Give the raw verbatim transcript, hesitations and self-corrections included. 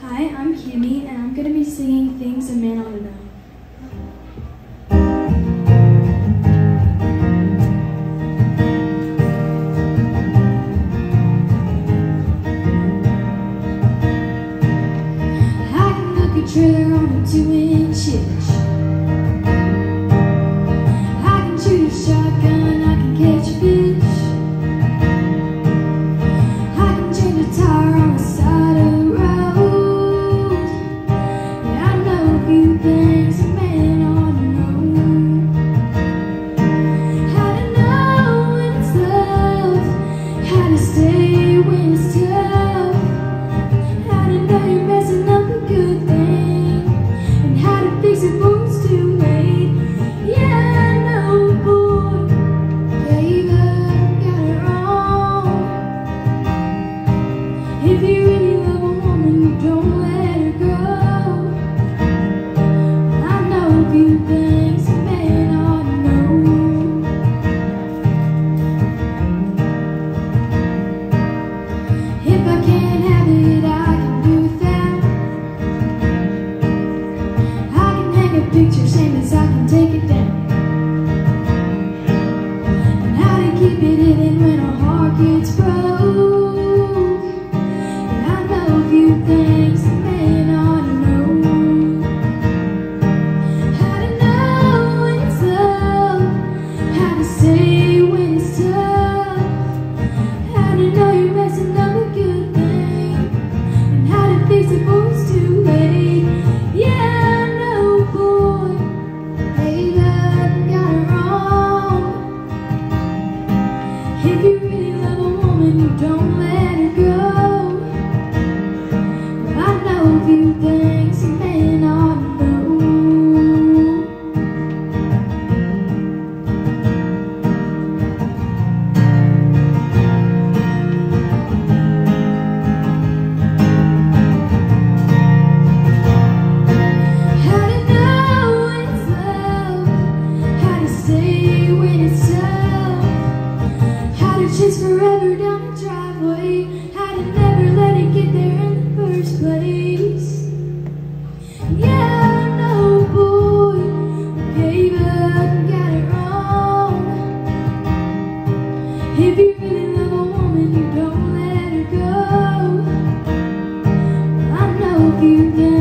Hi, I'm Kimmy, and I'm going to be singing Things a Man Ought to Know. I can look a trailer on a two-inch hitch. I can shoot a shotgun, I can catch a fish. I can change a tire on the side of the road. Yeah, I know a few things a man ought to know. How to know when it's love, how to stay when it's tough, how to know you're messing up a good thing, and how to fix it before it's too late. Yeah, I know a boy gave up, got it wrong. If you really love a woman, you don't let her go. I know a few things a man ought to know. If I can't have it, I can do without. I can hang a picture, same as I can take it down. And how to keep it hidden when a heart gets broke. And I know a few things a man ought to know. How to know when it's love, how to stay when it's tough, how to know you're messing up a good thing, and how to fix it before it's too late. Yeah, I know a boy gave up and got it wrong. If you really love a woman, you don't let her go. But I know a few things a man ought to know. How to know when it's love, how to stay when it's tough, how to chase forever down the driveway, how to never let it get there in the first place. Yeah, I know a boy who gave up and got it wrong. If you really love a woman, you don't let her go. I know a few things